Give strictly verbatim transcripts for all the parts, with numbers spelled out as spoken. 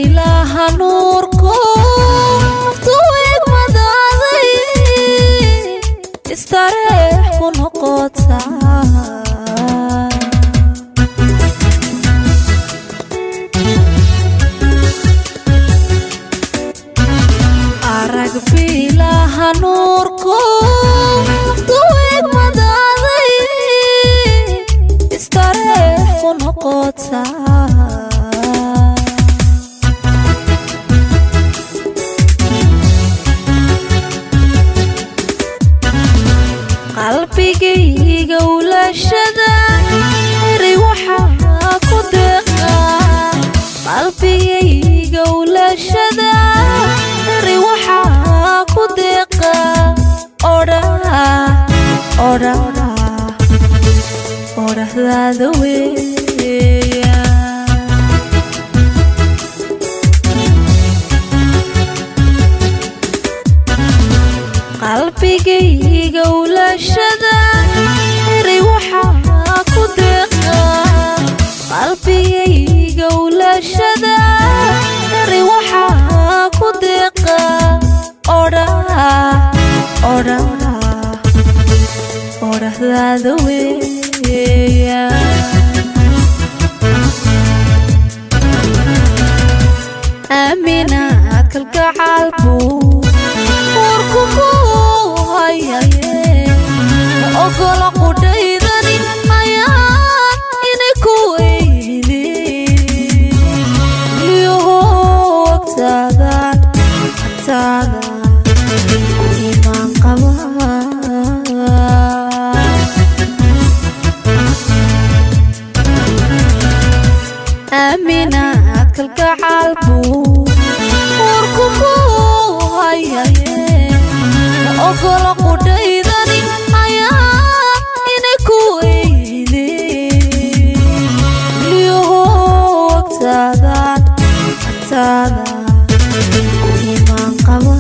ilaha nuurku tuwig madaaday istareex ku noqotaa arag bilaha nuurku tuwig madaaday istareex ku noqotaa qalbigayga ulashada eri waxaa ku deeqa qalbigayga ulashada eri waxaa ku deeqa odhaa odhaa odhahdaada weeya qalbigayga ulashada eri waxaa ku deeqa qalbigayga ulashada eri waxaa ku deeqa odhaa odhaa odhahdaada weeya aaminaad kalgacaalku urkuku ogola qudhaydani ayaa inay ku weydi liyaho agtaada agtaada imaan qaba aaminaad kalgacaalku urkuku hayaye ogola qudhaydani ayaa inay ku weydi liyaho agtaada agtaada imaan qaba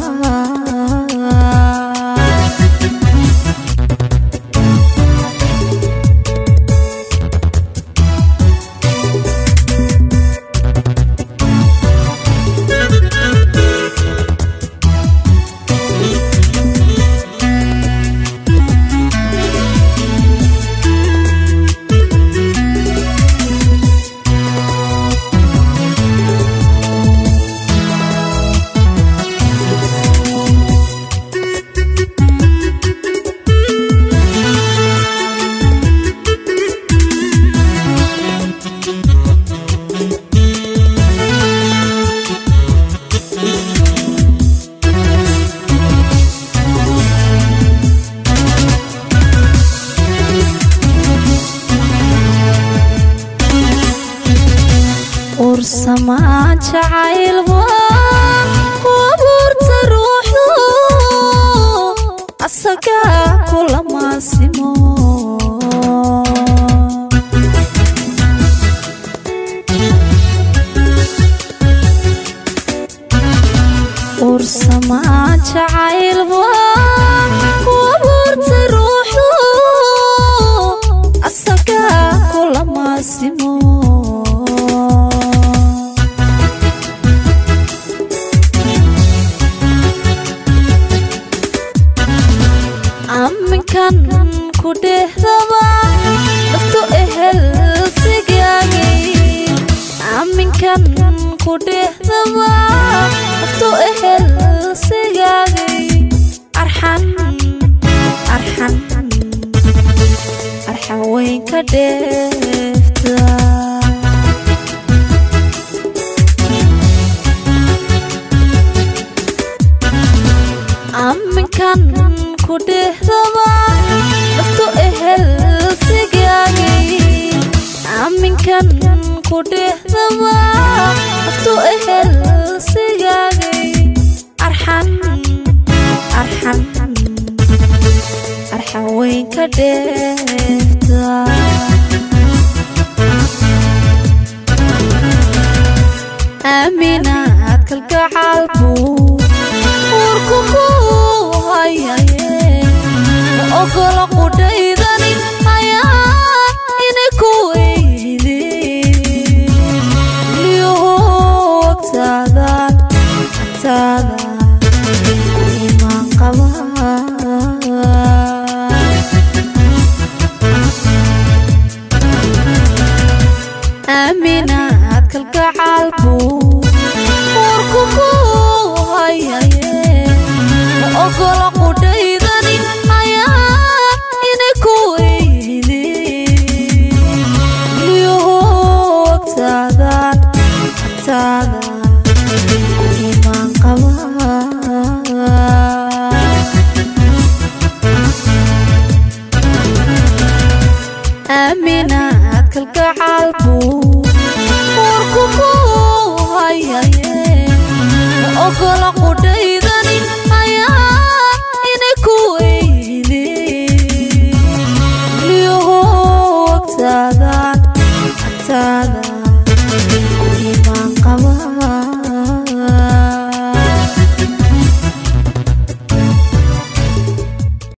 ورسمان جعيل وابورت روحه السكا كل ما سمو ورسمان جعيل وابورت روحه السكا كل ما سمو kan ku dehdaba naftu ehel sigaagay aminkan ku dehdaba naftu ehel sigaagay arxan arxan arxan weyn ka dheefta aminkan ku dehdaba naftu ehel sigaagay aminkan ku dehdaba naftu ehel sigaagay arxan arxan arxan weyn ka dheefta aaminaad kalgacaalku urkuku hayaye ogola qudhaydani ayaa inay ku weydi liyaho agtaada kalgacalku warku ku hayaye ma ogola